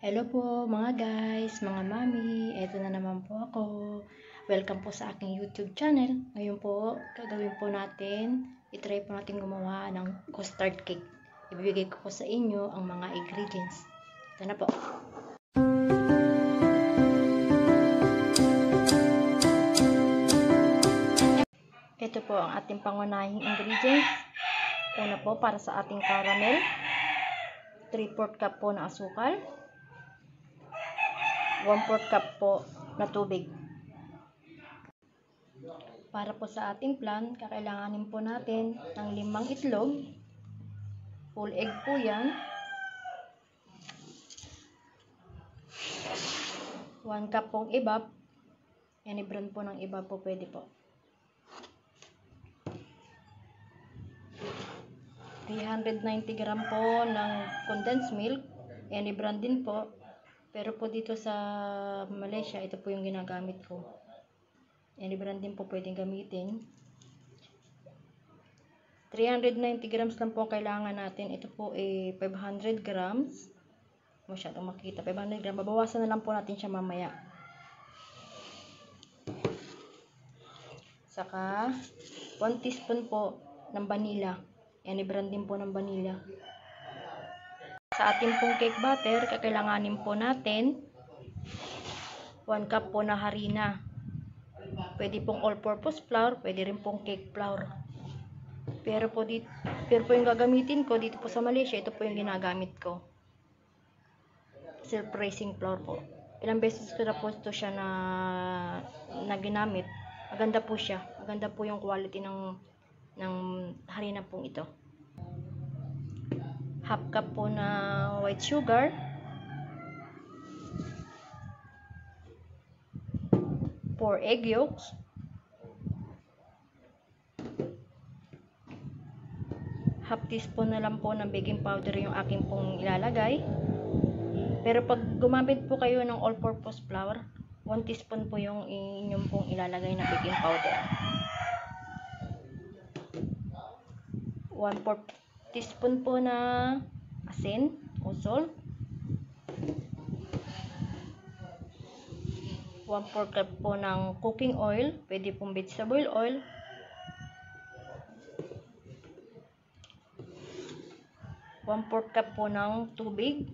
Hello po mga guys, mga mami, eto na naman po ako. Welcome po sa aking YouTube channel. Ngayon po, gagawin po natin, itry po natin gumawa ng custard cake. Ibibigay ko po sa inyo ang mga ingredients. Ito na po. Ito po ang ating pangunahing ingredients. Una po, para sa ating caramel, 3/4 cup po na asukal, 1/4 cup po na tubig. Para po sa ating plan, kakailanganin po natin ng 5 itlog, full egg po yan, 1 cup pong ibab, any brand po ng ibab po pwede po, 390 gram po ng condensed milk, any brand din po, pero po dito sa Malaysia, ito po yung ginagamit ko. Any brand din po pwedeng gamitin. 390 grams lang po kailangan natin. Ito po 500 grams. Masyadong makita. 500 grams. Babawasan na lang po natin siya mamaya. Saka 1 teaspoon po ng vanilla. Any brand din po ng vanilla. Sa ating pong cake batter, kakailanganin po natin 1 cup po na harina. Pwede pong all-purpose flour, pwede rin pong cake flour. Pero po yung gagamitin ko dito po sa Malaysia, ito po yung ginagamit ko. Self-raising flour po. Ilang beses ko na po ito siya na ginamit. Maganda po siya. Maganda po yung quality ng harina pong ito. Half cup po na white sugar. 4 egg yolks. Half teaspoon na lang po ng baking powder yung aking pong ilalagay. Pero pag gumamit po kayo ng all-purpose flour, 1 teaspoon po yung inyong pong ilalagay na baking powder. 1/4 teaspoon po na asin o salt. 1/4 cup po ng cooking oil, pwede pong vegetable oil. 1/4 cup po ng tubig.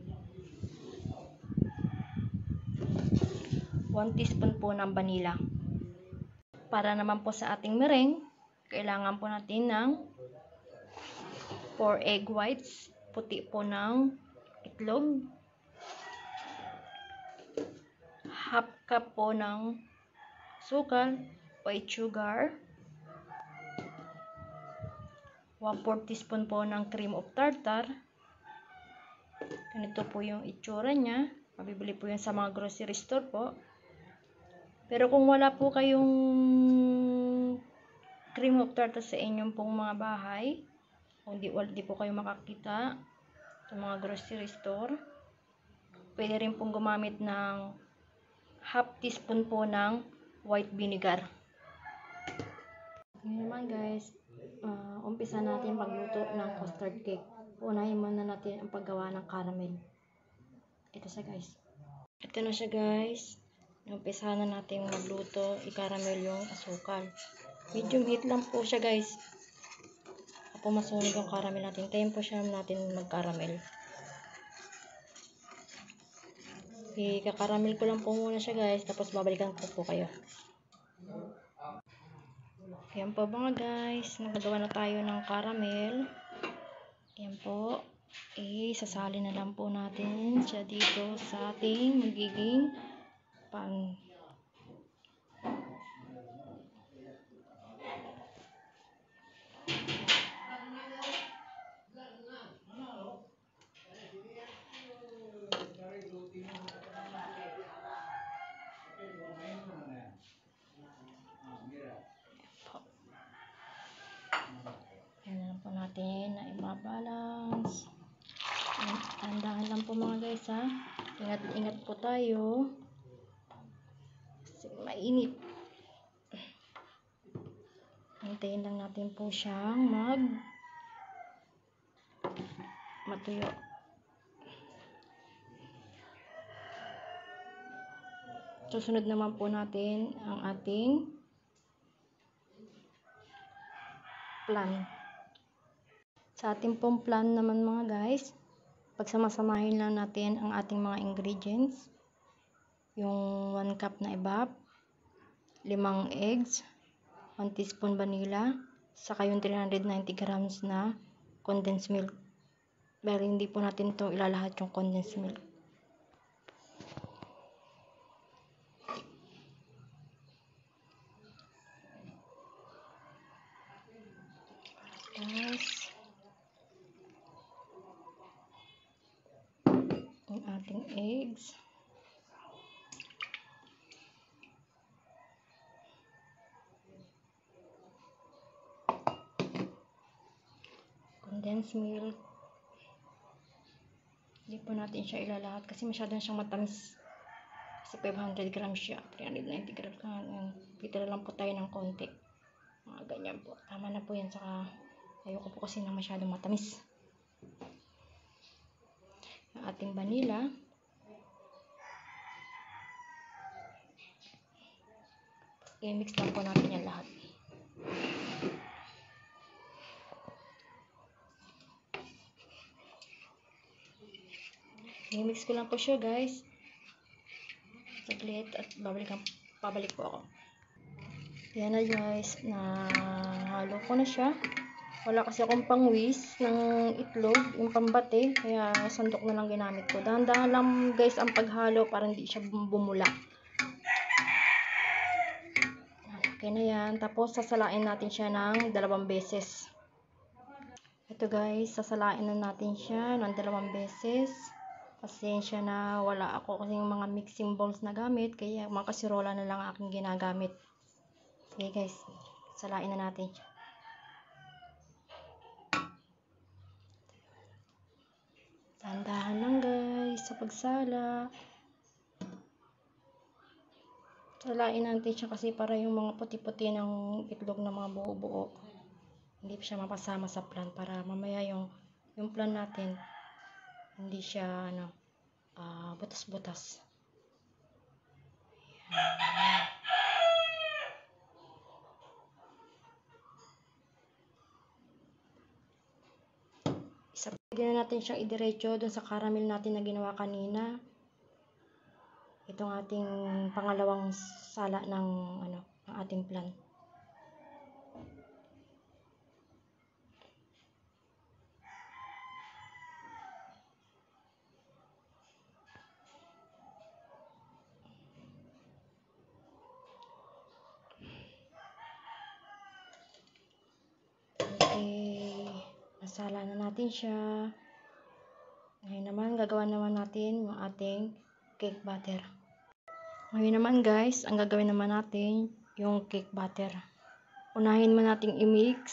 1 teaspoon po ng vanilla. Para naman po sa ating meringue, kailangan po natin ng 4 egg whites, puti po ng itlog. Half cup po ng sukal, white sugar. 1/4 teaspoon po ng cream of tartar. Ganito po yung itsura niya. Mabibili po yan sa mga grocery store po. Pero kung wala po kayong cream of tartar sa inyong pong mga bahay, kung di po kayo makakita sa mga grocery store, pwede rin pong gumamit ng half teaspoon po ng white vinegar. Ngayon naman guys, umpisa natin magluto ng custard cake. Unahin muna natin ang paggawa ng caramel. Ito siya guys. Ito na siya guys. Umpisa na natin magluto, i-caramel yung asukal. Medium heat lang po siya guys. Kapag masunog yung caramel natin, tayin po siya natin mag-caramel. I-caramel ko lang po muna siya guys, tapos babalikan ko po kayo. Ayan po mga guys, nagagawa na tayo ng caramel. Ayan po, sasali na lang po natin siya dito sa ating magiging pan. Ayan lang po natin na i-balance. Tandahan lang po mga guys ha. Ingat po tayo. Kasi mainit. Hintayin lang natin po siyang matuyo. Susunod naman po natin ang ating plan. Sa ating pong plan naman mga guys, pagsamasamahin lang natin ang ating mga ingredients. Yung 1 cup na evap, 5 eggs, 1 teaspoon vanilla, saka yung 390 grams na condensed milk. Pero hindi po natin to ilalahat yung condensed milk. Tapos, yung ating eggs. Condensed milk. Hindi po natin siya ilalahat kasi masyadong siyang matamis. Kasi 500 grams siya. 390 grams lang. Pitira lang po tayo ng konti. Mga ganyan po. Tama na po yan. Saka ayoko po kasi na masyadong matamis. Yung ating vanilla. I-mix lang po natin yan lahat. I-mix ko lang po siya guys. Saglit at pabalik po ako. Yan na guys, nahalo ko na siya. Wala kasi akong pangwis ng itlog, yung pambate, kaya sandok na lang ginamit ko. Dahan-dahan lang guys ang paghalo para hindi siya bumula. Okay na yan. Tapos sasalain natin siya ng 2 beses. Ito guys, sasalain na natin siya ng 2 beses. Pasensya na wala ako kasi mga mixing bowls na gamit, kaya mga kasirola na lang aking ginagamit. Okay guys, salain na natin siya. Dahan-dahan lang guys sa pagsala. Salain natin siya kasi para yung mga puti-puti ng itlog na mga buo-buo hindi siya mapasama sa plan, para mamaya yung plan natin hindi siya butas-butas. Pwede na natin siyang idiretso dun sa caramel natin na ginawa kanina. Itong ating pangalawang sala ng ating plan. Okay, nasala na natin siya. Ngayon naman, gagawa naman natin yung ating cake batter. Ngayon naman guys, ang gagawin naman natin yung cake batter. Unahin man natin i-mix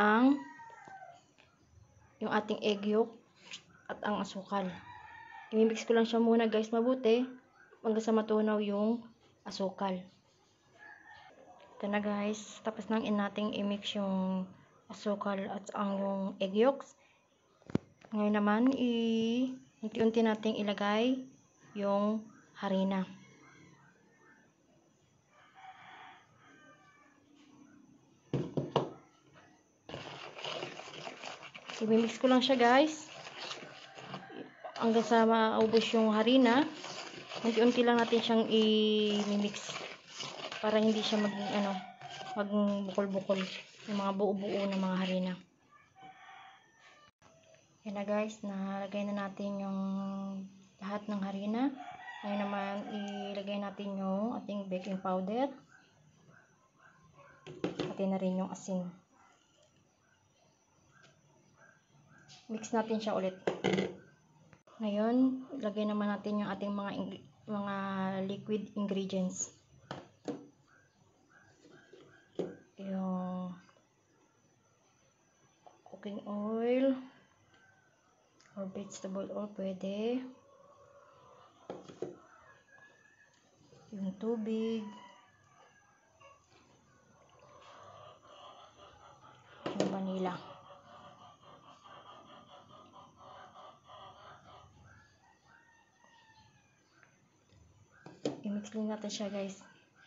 yung ating egg yolk at ang asukal. I-mix ko lang siya muna guys mabuti hanggang sa matunaw yung asukal. Ito na guys, tapos nang nating i-mix yung asukal at yung egg yolks. Ngayon naman, unti-unti nating ilagay yung harina. I-mix ko lang siya guys hanggang sa maubos yung harina. Unti-unti lang natin siyang i-mix para hindi siya magbukol-bukol yung mga buo-buo ng mga harina. Yan na guys, nalagay na natin yung lahat ng harina. Ngayon naman, ilagay natin yung ating baking powder. Pati na rin yung asin. Mix natin siya ulit. Ngayon, ilagay naman natin yung ating mga liquid ingredients. Yung cooking oil or vegetable oil pwede. Yung tubig. Yung vanilla. mix din natin siya guys.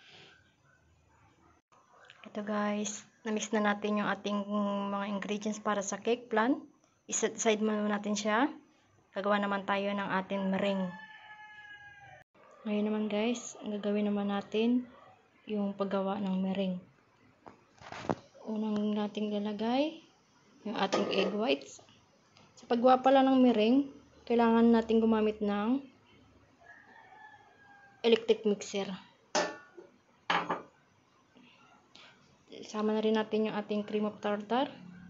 Ito guys, na-mix na natin yung ating mga ingredients para sa cake plan. I-set aside muna natin siya. Gagawa naman tayo ng ating meringue. Ngayon naman guys, ang gagawin naman natin yung paggawa ng meringue. Unang nating lalagay yung ating egg whites. Sa paggawa pala ng meringue, kailangan natin gumamit ng electric mixer. Sama na rin natin yung ating cream of tartar.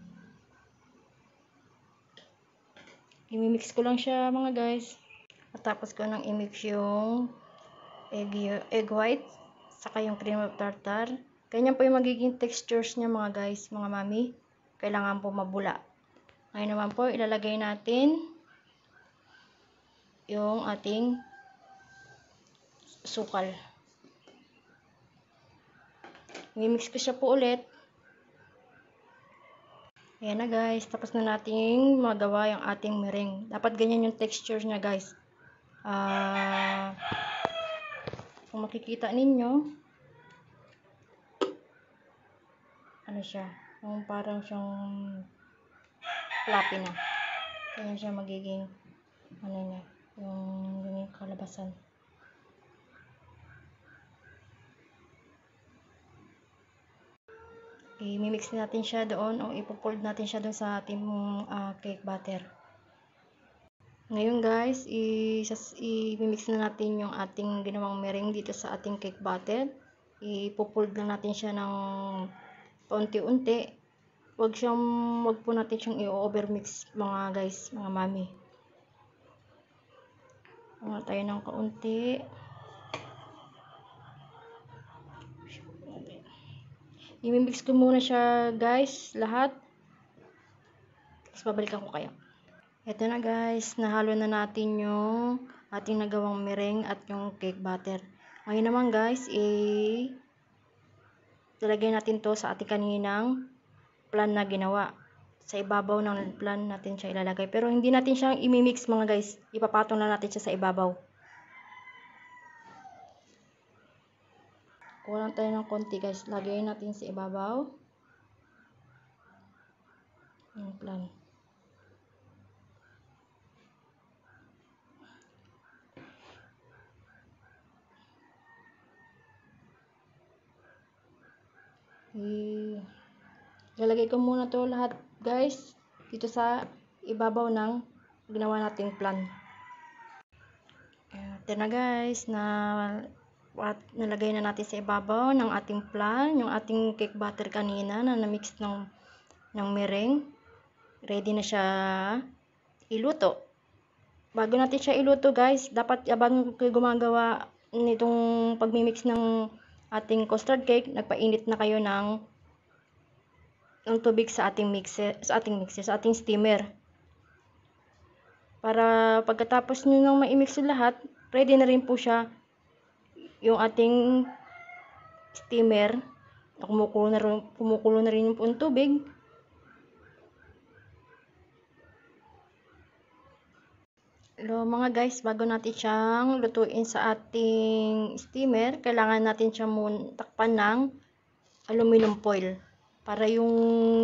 I-mix ko lang siya mga guys. At tapos ko nang i-mix yung egg white saka yung cream of tartar. Ganyan po yung magiging textures niya mga guys, mga mami. Kailangan po mabula. Ngayon naman po ilalagay natin yung ating sukal. I-mix ko siya po ulit. Ayan na guys, tapos na nating magawa yung ating meringue. Dapat ganyan yung texture niya guys. Kung makikita ninyo, ano siya, yung parang siyang fluffy na. Ganyan siya magiging, ano niya, yung kalabasan. I-mix natin siya doon o ipo-fold natin siya doon sa ating cake batter. Ngayon guys, i-mix na natin yung ating ginawang meringue dito sa ating cake batter. Ipo-fold lang natin siya ng paunti-unti. Wag po natin siyang i-overmix mga guys, mga mami. Mga tayo ng kaunti. I-mix ko muna siya guys, lahat. Tapos babalikan ko kayo. Ito na guys, nahalo na natin yung ating nagawang meringue at yung cake batter. Ngayon naman guys, ilagay natin to sa ating kaninang plan na ginawa. Sa ibabaw ng plan natin siya ilalagay. Pero hindi natin siyang i-mix mga guys. Ipapatong na natin siya sa ibabaw. Kulang tayo ng konti guys. Lagay natin sa ibabaw. Yung plan. Lalagay ko muna to lahat guys. Dito sa ibabaw ng ginawa nating plan. Ito na guys. Nalagay na natin sa ibabaw ng ating plan, yung ating cake batter kanina na na-mix ng meringue. Ready na siya iluto. Bago natin siya iluto guys, dapat abang gumagawa nitong pagmimix ng ating custard cake, nagpainit na kayo ng tubig sa ating steamer. Para pagkatapos nyo nang ma-mix lahat, ready na rin po siya yung ating steamer. Kumukulo na rin yung tubig. Hello mga guys, bago natin siyang lutuin sa ating steamer, kailangan natin siya muna takpan ng aluminum foil para yung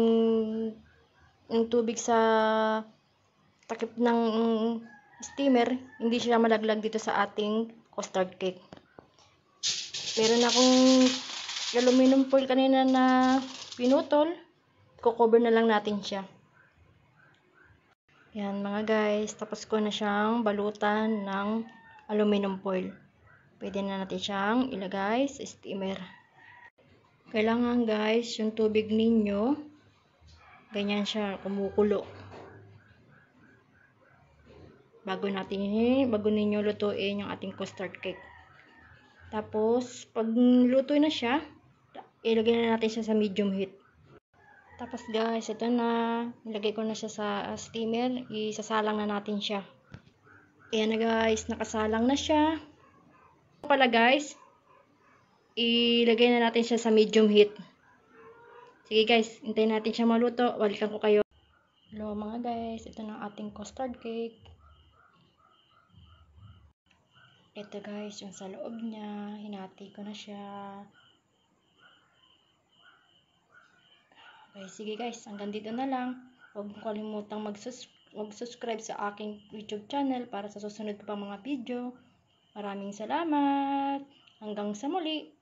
tubig sa takip ng steamer hindi siya malaglag dito sa ating custard cake. Meron akong aluminum foil kanina na pinutol. I-cover na lang natin siya. Yan mga guys, tapos ko na siyang balutan ng aluminum foil. Pwede na natin siyang ilagay sa steamer. Kailangan guys, yung tubig ninyo, ganyan siya, kumukulo. Bago ninyo lutuin yung ating custard cake. Tapos, pag luto na siya, ilagay na natin siya sa medium heat. Tapos guys, ito na. Ilagay ko na siya sa steamer. Isasalang na natin siya. Ayan na guys, nakasalang na siya. Pala guys, ilagay na natin siya sa medium heat. Sige guys, hintayin natin siya maluto. Balikan ko kayo. Hello mga guys, ito na ating custard cake. Ito guys, yung sa loob niya. Hinati ko na siya. Okay, sige guys, hanggang dito na lang. Huwag mo kalimutang mag-subscribe sa aking YouTube channel para sa susunod pa pang mga video. Maraming salamat. Hanggang sa muli.